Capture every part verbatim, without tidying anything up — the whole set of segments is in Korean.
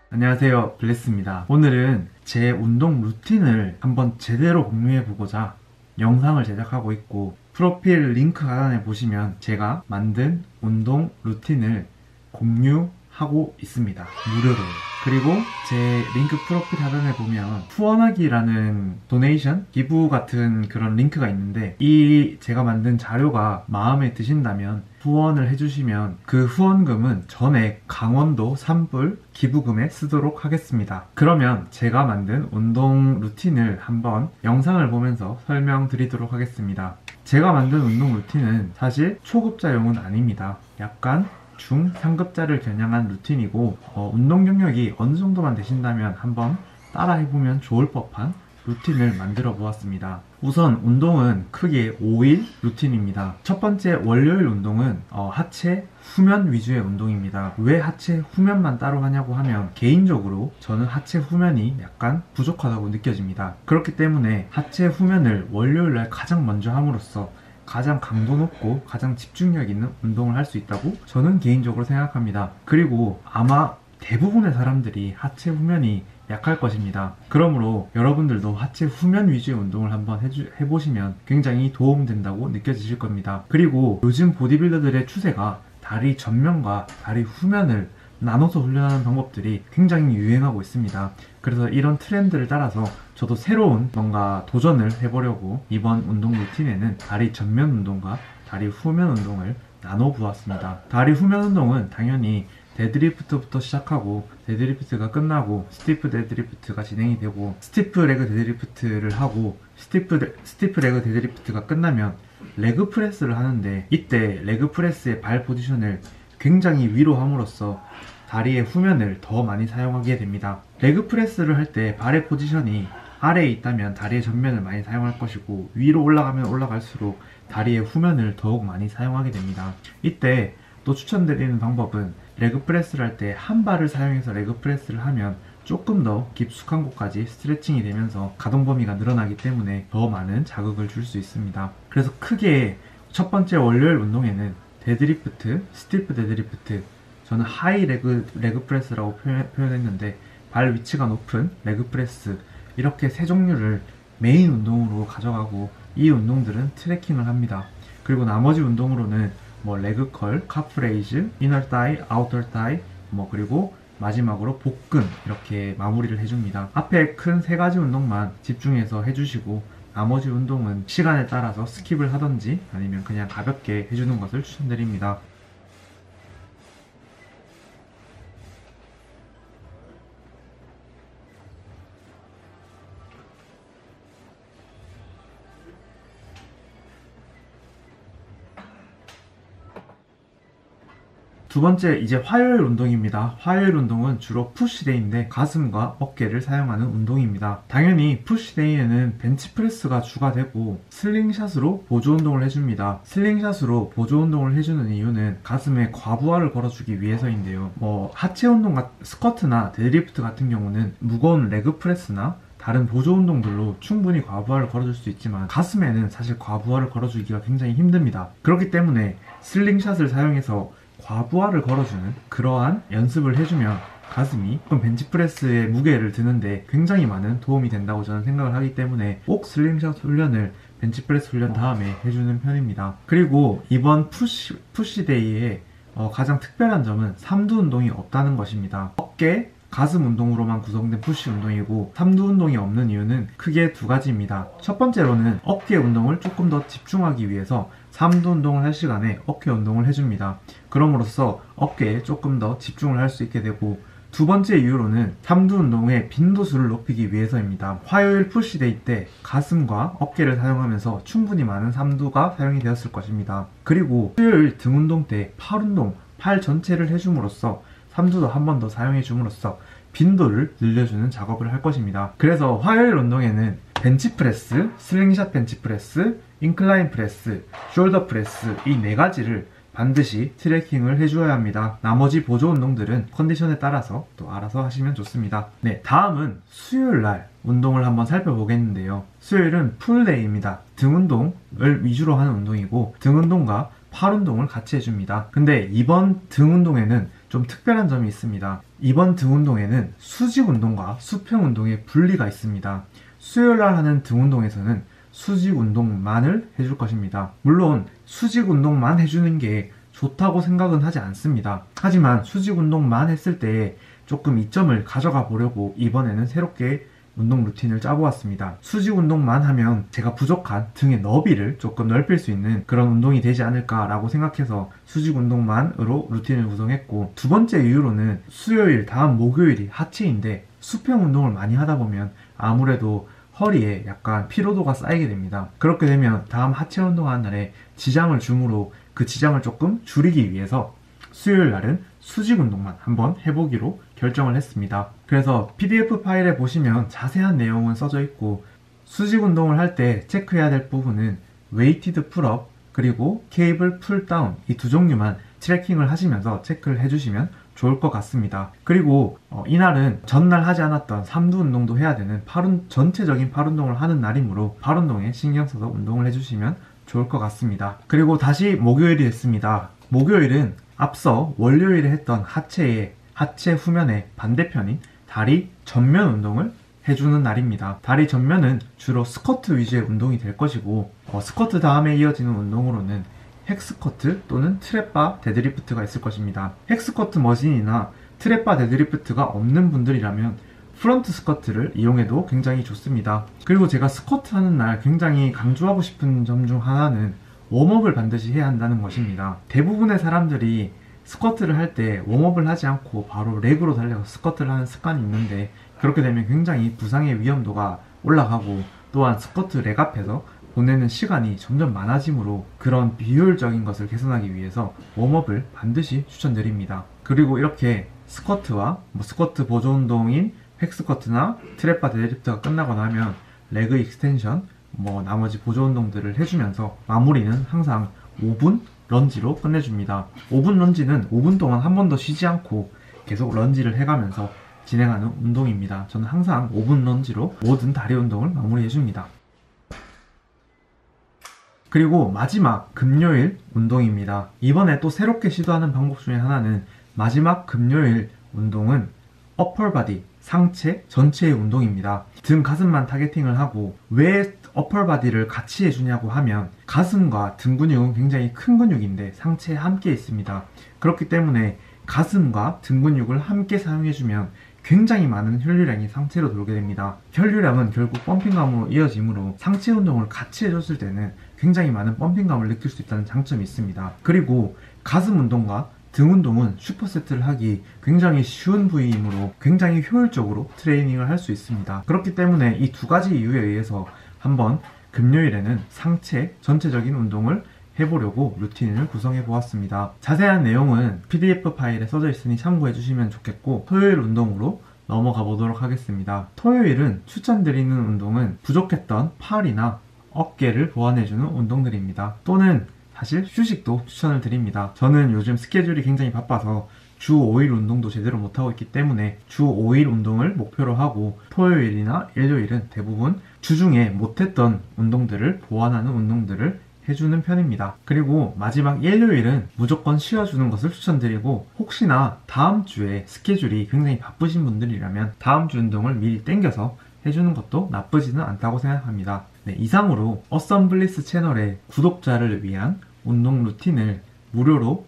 안녕하세요, 블레스입니다. 오늘은 제 운동 루틴을 한번 제대로 공유해 보고자 영상을 제작하고 있고, 프로필 링크 하단에 보시면 제가 만든 운동 루틴을 공유하고 있습니다. 무료로요. 그리고 제 링크 프로필 하단에 보면 후원하기라는 도네이션, 기부 같은 그런 링크가 있는데, 이 제가 만든 자료가 마음에 드신다면 후원을 해주시면 그 후원금은 전액 강원도 산불 기부금에 쓰도록 하겠습니다. 그러면 제가 만든 운동 루틴을 한번 영상을 보면서 설명드리도록 하겠습니다. 제가 만든 운동 루틴은 사실 초급자용은 아닙니다. 약간 중, 상급자를 겨냥한 루틴이고, 어, 운동 경력이 어느 정도만 되신다면 한번 따라 해보면 좋을 법한 루틴을 만들어 보았습니다. 우선 운동은 크게 오 일 루틴입니다. 첫 번째 월요일 운동은 어, 하체 후면 위주의 운동입니다. 왜 하체 후면만 따로 하냐고 하면, 개인적으로 저는 하체 후면이 약간 부족하다고 느껴집니다. 그렇기 때문에 하체 후면을 월요일날 가장 먼저 함으로써 가장 강도 높고 가장 집중력 있는 운동을 할 수 있다고 저는 개인적으로 생각합니다. 그리고 아마 대부분의 사람들이 하체 후면이 약할 것입니다. 그러므로 여러분들도 하체 후면 위주의 운동을 한번 해주, 해보시면 굉장히 도움된다고 느껴지실 겁니다. 그리고 요즘 보디빌더들의 추세가 다리 전면과 다리 후면을 나눠서 훈련하는 방법들이 굉장히 유행하고 있습니다. 그래서 이런 트렌드를 따라서 저도 새로운 뭔가 도전을 해보려고 이번 운동 루틴에는 다리 전면 운동과 다리 후면 운동을 나눠 보았습니다. 다리 후면 운동은 당연히 데드리프트부터 시작하고, 데드리프트가 끝나고 스티프 데드리프트가 진행이 되고, 스티프 레그 데드리프트를 하고, 스티프, 데, 스티프 레그 데드리프트가 끝나면 레그 프레스를 하는데, 이때 레그 프레스의 발 포지션을 굉장히 위로 함으로써 다리의 후면을 더 많이 사용하게 됩니다. 레그 프레스를 할 때 발의 포지션이 아래에 있다면 다리의 전면을 많이 사용할 것이고, 위로 올라가면 올라갈수록 다리의 후면을 더욱 많이 사용하게 됩니다. 이때 또 추천드리는 방법은, 레그 프레스를 할 때 한 발을 사용해서 레그 프레스를 하면 조금 더 깊숙한 곳까지 스트레칭이 되면서 가동 범위가 늘어나기 때문에 더 많은 자극을 줄 수 있습니다. 그래서 크게 첫 번째 월요일 운동에는 데드리프트, 스티프 데드리프트, 저는 하이 레그, 레그 프레스라고 표현, 표현했는데 발 위치가 높은 레그 프레스, 이렇게 세 종류를 메인 운동으로 가져가고, 이 운동들은 트래킹을 합니다. 그리고 나머지 운동으로는 뭐 레그컬, 카프레이즈, 이너 타이, 아우터 타이, 뭐 그리고 마지막으로 복근, 이렇게 마무리를 해줍니다. 앞에 큰 세 가지 운동만 집중해서 해주시고, 나머지 운동은 시간에 따라서 스킵을 하던지 아니면 그냥 가볍게 해주는 것을 추천드립니다. 두 번째, 이제 화요일 운동입니다. 화요일 운동은 주로 푸시데이인데 가슴과 어깨를 사용하는 운동입니다. 당연히 푸시데이에는 벤치프레스가 추가되고 슬링샷으로 보조 운동을 해줍니다. 슬링샷으로 보조 운동을 해주는 이유는 가슴에 과부하를 걸어주기 위해서인데요. 뭐 하체 운동, 스쿼트나 데드리프트 같은 경우는 무거운 레그 프레스나 다른 보조 운동들로 충분히 과부하를 걸어줄 수 있지만, 가슴에는 사실 과부하를 걸어주기가 굉장히 힘듭니다. 그렇기 때문에 슬링샷을 사용해서 과부하를 걸어주는 그러한 연습을 해주면 가슴이 벤치프레스의 무게를 드는데 굉장히 많은 도움이 된다고 저는 생각을 하기 때문에 꼭 슬링샷 훈련을 벤치프레스 훈련 다음에 해주는 편입니다. 그리고 이번 푸시, 푸시데이에 어, 가장 특별한 점은 삼두 운동이 없다는 것입니다. 어깨, 가슴 운동으로만 구성된 푸시 운동이고, 삼두 운동이 없는 이유는 크게 두 가지입니다. 첫 번째로는 어깨 운동을 조금 더 집중하기 위해서 삼두 운동을 할 시간에 어깨 운동을 해줍니다. 그럼으로써 어깨에 조금 더 집중을 할 수 있게 되고, 두 번째 이유로는 삼두 운동의 빈도수를 높이기 위해서입니다. 화요일 푸시데이 때 가슴과 어깨를 사용하면서 충분히 많은 삼두가 사용이 되었을 것입니다. 그리고 수요일 등 운동 때 팔 운동, 팔 전체를 해줌으로써 삼두도 한 번 더 사용해 줌으로써 빈도를 늘려주는 작업을 할 것입니다. 그래서 화요일 운동에는 벤치프레스, 슬링샷 벤치프레스, 인클라인 프레스, 숄더 프레스, 이 네 가지를 반드시 트래킹을 해주어야 합니다. 나머지 보조 운동들은 컨디션에 따라서 또 알아서 하시면 좋습니다. 네, 다음은 수요일날 운동을 한번 살펴보겠는데요. 수요일은 풀데이입니다. 등 운동을 위주로 하는 운동이고, 등 운동과 팔 운동을 같이 해줍니다. 근데 이번 등 운동에는 좀 특별한 점이 있습니다. 이번 등 운동에는 수직 운동과 수평 운동의 분리가 있습니다. 수요일날 하는 등 운동에서는 수직 운동만을 해줄 것입니다. 물론 수직 운동만 해주는 게 좋다고 생각은 하지 않습니다. 하지만 수직 운동만 했을 때 조금 이점을 가져가 보려고 이번에는 새롭게 운동 루틴을 짜보았습니다. 수직 운동만 하면 제가 부족한 등의 너비를 조금 넓힐 수 있는 그런 운동이 되지 않을까라고 생각해서 수직 운동만으로 루틴을 구성했고, 두 번째 이유로는 수요일 다음 목요일이 하체인데 수평 운동을 많이 하다 보면 아무래도 허리에 약간 피로도가 쌓이게 됩니다. 그렇게 되면 다음 하체 운동하는 날에 지장을 주므로 그 지장을 조금 줄이기 위해서 수요일 날은 수직 운동만 한번 해보기로 결정을 했습니다. 그래서 피디에프 파일에 보시면 자세한 내용은 써져 있고, 수직 운동을 할 때 체크해야 될 부분은 웨이티드 풀업 그리고 케이블 풀다운 이 두 종류만 트래킹을 하시면서 체크를 해주시면 좋을 것 같습니다. 그리고 어, 이날은 전날 하지 않았던 삼두 운동도 해야 되는 팔운, 전체적인 팔 운동을 하는 날이므로 팔 운동에 신경 써서 운동을 해주시면 좋을 것 같습니다. 그리고 다시 목요일이 됐습니다. 목요일은 앞서 월요일에 했던 하체의 하체 후면의 반대편인 다리 전면 운동을 해주는 날입니다. 다리 전면은 주로 스쿼트 위주의 운동이 될 것이고, 어, 스쿼트 다음에 이어지는 운동으로는 헥스쿼트 또는 트랩바 데드리프트가 있을 것입니다. 헥스쿼트 머신이나 트랩바 데드리프트가 없는 분들이라면 프런트 스쿼트를 이용해도 굉장히 좋습니다. 그리고 제가 스쿼트 하는 날 굉장히 강조하고 싶은 점 중 하나는 웜업을 반드시 해야 한다는 것입니다. 대부분의 사람들이 스쿼트를 할 때 웜업을 하지 않고 바로 레그로 달려서 스쿼트를 하는 습관이 있는데, 그렇게 되면 굉장히 부상의 위험도가 올라가고, 또한 스쿼트 렉 앞에서 보내는 시간이 점점 많아지므로 그런 비효율적인 것을 개선하기 위해서 웜업을 반드시 추천드립니다. 그리고 이렇게 스쿼트와 뭐 스쿼트 보조 운동인 헥스쿼트나 트랩바 데드리프트가 끝나고 나면 레그 익스텐션, 뭐 나머지 보조 운동들을 해주면서 마무리는 항상 오 분 런지로 끝내줍니다. 오 분 런지는 오 분 동안 한 번도 쉬지 않고 계속 런지를 해가면서 진행하는 운동입니다. 저는 항상 오 분 런지로 모든 다리 운동을 마무리해줍니다. 그리고 마지막 금요일 운동입니다. 이번에 또 새롭게 시도하는 방법 중에 하나는 마지막 금요일 운동은 어펄바디, 상체 전체의 운동입니다. 등 가슴만 타겟팅을 하고, 왜 어펄바디를 같이 해주냐고 하면 가슴과 등 근육은 굉장히 큰 근육인데 상체에 함께 있습니다. 그렇기 때문에 가슴과 등 근육을 함께 사용해주면 굉장히 많은 혈류량이 상체로 돌게 됩니다. 혈류량은 결국 펌핑감으로 이어지므로 상체 운동을 같이 해줬을 때는 굉장히 많은 펌핑감을 느낄 수 있다는 장점이 있습니다. 그리고 가슴 운동과 등 운동은 슈퍼세트를 하기 굉장히 쉬운 부위이므로 굉장히 효율적으로 트레이닝을 할 수 있습니다. 그렇기 때문에 이 두 가지 이유에 의해서 한번 금요일에는 상체 전체적인 운동을 해보려고 루틴을 구성해 보았습니다. 자세한 내용은 피디에프 파일에 써져 있으니 참고해 주시면 좋겠고, 토요일 운동으로 넘어가 보도록 하겠습니다. 토요일은 추천드리는 운동은 부족했던 팔이나 어깨를 보완해주는 운동들입니다. 또는 사실 휴식도 추천을 드립니다. 저는 요즘 스케줄이 굉장히 바빠서 주 오 일 운동도 제대로 못하고 있기 때문에 주 오 일 운동을 목표로 하고, 토요일이나 일요일은 대부분 주중에 못했던 운동들을 보완하는 운동들을 해주는 편입니다. 그리고 마지막 일요일은 무조건 쉬어주는 것을 추천드리고, 혹시나 다음 주에 스케줄이 굉장히 바쁘신 분들이라면 다음 주 운동을 미리 땡겨서 해주는 것도 나쁘지는 않다고 생각합니다. 네, 이상으로 어썸블리스 채널의 구독자를 위한 운동 루틴을 무료로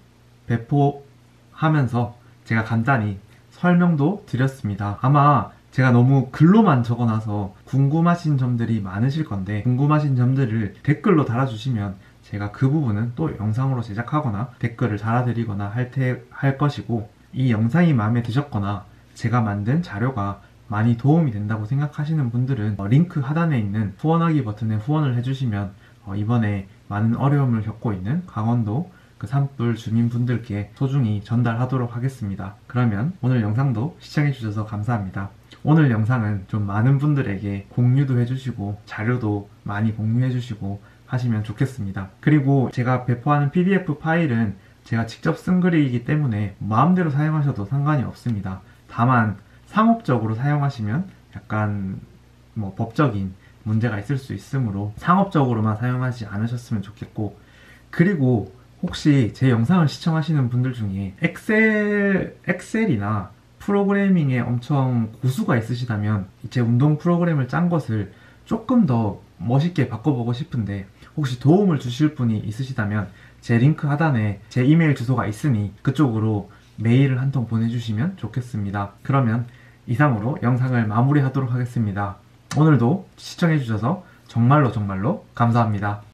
배포하면서 제가 간단히 설명도 드렸습니다. 아마 제가 너무 글로만 적어놔서 궁금하신 점들이 많으실 건데, 궁금하신 점들을 댓글로 달아주시면 제가 그 부분은 또 영상으로 제작하거나 댓글을 달아드리거나 할, 테, 할 것이고, 이 영상이 마음에 드셨거나 제가 만든 자료가 많이 도움이 된다고 생각하시는 분들은 어, 링크 하단에 있는 후원하기 버튼에 후원을 해주시면 어, 이번에 많은 어려움을 겪고 있는 강원도 그 산불 주민분들께 소중히 전달하도록 하겠습니다. 그러면 오늘 영상도 시청해주셔서 감사합니다. 오늘 영상은 좀 많은 분들에게 공유도 해주시고 자료도 많이 공유해주시고 하시면 좋겠습니다. 그리고 제가 배포하는 피디에프 파일은 제가 직접 쓴 글이기 때문에 마음대로 사용하셔도 상관이 없습니다. 다만 상업적으로 사용하시면 약간 뭐 법적인 문제가 있을 수 있으므로 상업적으로만 사용하지 않으셨으면 좋겠고, 그리고 혹시 제 영상을 시청하시는 분들 중에 엑셀, 엑셀이나 프로그래밍에 엄청 고수가 있으시다면 제 운동 프로그램을 짠 것을 조금 더 멋있게 바꿔보고 싶은데 혹시 도움을 주실 분이 있으시다면 제 링크 하단에 제 이메일 주소가 있으니 그쪽으로 메일을 한 통 보내주시면 좋겠습니다. 그러면 이상으로 영상을 마무리하도록 하겠습니다. 오늘도 시청해주셔서 정말로 정말로 감사합니다.